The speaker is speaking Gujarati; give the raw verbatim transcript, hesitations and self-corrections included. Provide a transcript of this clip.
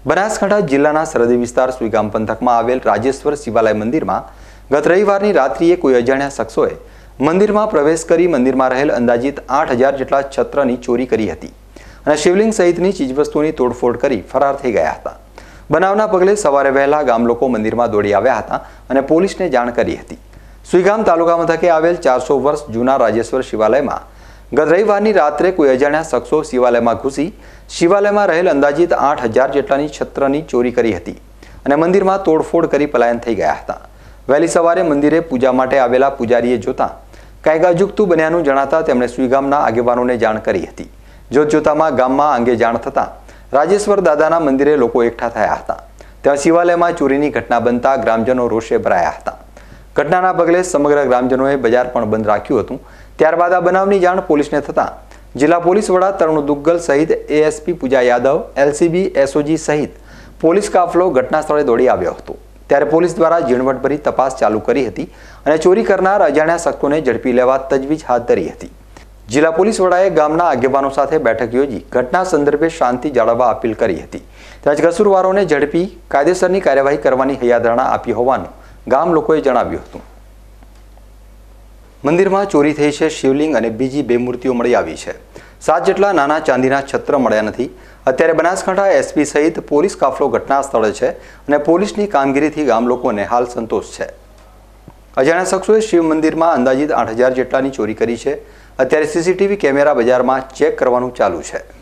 બનાસકાંઠા જિલ્લાના સરહદી વિસ્તાર સુઈગામ પંથકમાં આવેલ રાજેશ્વર શિવાલય મંદિરમાં ગત રવિવારની રાત્રિએ કોઈ અજાણ્યા શખ્સોએ મંદિરમાં પ્રવેશ કરી મંદિરમાં રહેલ અંદાજિત આઠ હજાર જેટલા છત્રની ચોરી કરી હતી અને શિવલિંગ સહિતની ચીજવસ્તુઓની તોડફોડ કરી ફરાર થઈ ગયા હતા। બનાવના પગલે સવારે વહેલા ગામ લોકો મંદિરમાં દોડી આવ્યા હતા અને પોલીસને જાણ કરી હતી। સુઈગામ તાલુકા મથકે આવેલ ચારસો વર્ષ જૂના રાજેશ્વર શિવાલયમાં ગત રવિવારની રાત્રે કોઈ અજાણ્યા શખ્સો શિવાલયમાં ઘૂસી શિવાલયમાં રહેલ અંદાજિત આઠ હજાર જેટલાની છત્રની ચોરી કરી હતી અને મંદિરમાં તોડફોડ કરી પલાયન થઈ ગયા હતા। વહેલી સવારે મંદિરે પૂજા માટે આવેલા પૂજારીએ જોતા કંઈક અજુગતું બન્યાનું જણાતા તેમણે સુઈગામના આગેવાનોને જાણ કરી હતી। જોત જોતામાં ગામમાં અંગે જાણ થતાં રાજેશ્વર દાદાના મંદિરે લોકો એકઠા થયા હતા। ત્યાં શિવાલયમાં ચોરીની ઘટના બનતા ગ્રામજનો રોષે ભરાયા હતા। ઘટનાના પગલે સમગ્ર ગ્રામજનોએ બજાર પણ બંધ રાખ્યું હતું। ત્યારબાદ આ બનાવની જાણ પોલીસને થતાં જિલ્લા પોલીસ વડા તરુણ દુગ્ગલ સહિત ASP Pooja Yadav, LCB, SOG સહિત પોલીસ કાફલો ઘટના સ્થળે દોડી આવ્યો હતો। ત્યારે પોલીસ દ્વારા ઝીણવટભરી તપાસ ચાલુ કરી હતી અને ચોરી કરનાર અજાણ્યા શખ્સોને ઝડપી લેવા તજવીજ હાથ ધરી હતી। જિલ્લા પોલીસ વડાએ ગામના આગેવાનો સાથે બેઠક યોજી ઘટના સંદર્ભે શાંતિ જાળવવા અપીલ કરી હતી। તેમજ કસૂરવારોને ઝડપી કાયદેસરની કાર્યવાહી કરવાની હૈયાધારણા આપી હોવાનું ગામ લોકોએ જણાવ્યું હતું। મંદિરમાં ચોરી થઈ છે શિવલિંગ અને બીજી બે મૂર્તિઓ મળી આવી છે। સાત જેટલા નાના ચાંદીના છત્ર મળ્યા નથી। અત્યારે બનાસકાંઠા એસપી સહિત પોલીસ કાફલો ઘટના સ્થળે છે અને પોલીસની કામગીરીથી ગામ લોકોને હાલ સંતોષ છે। અજાણ્યા શખ્સોએ શિવ મંદિરમાં અંદાજિત આઠ હજાર જેટલાની ચોરી કરી છે। અત્યારે સીસીટીવી કેમેરા બજારમાં ચેક કરવાનું ચાલુ છે।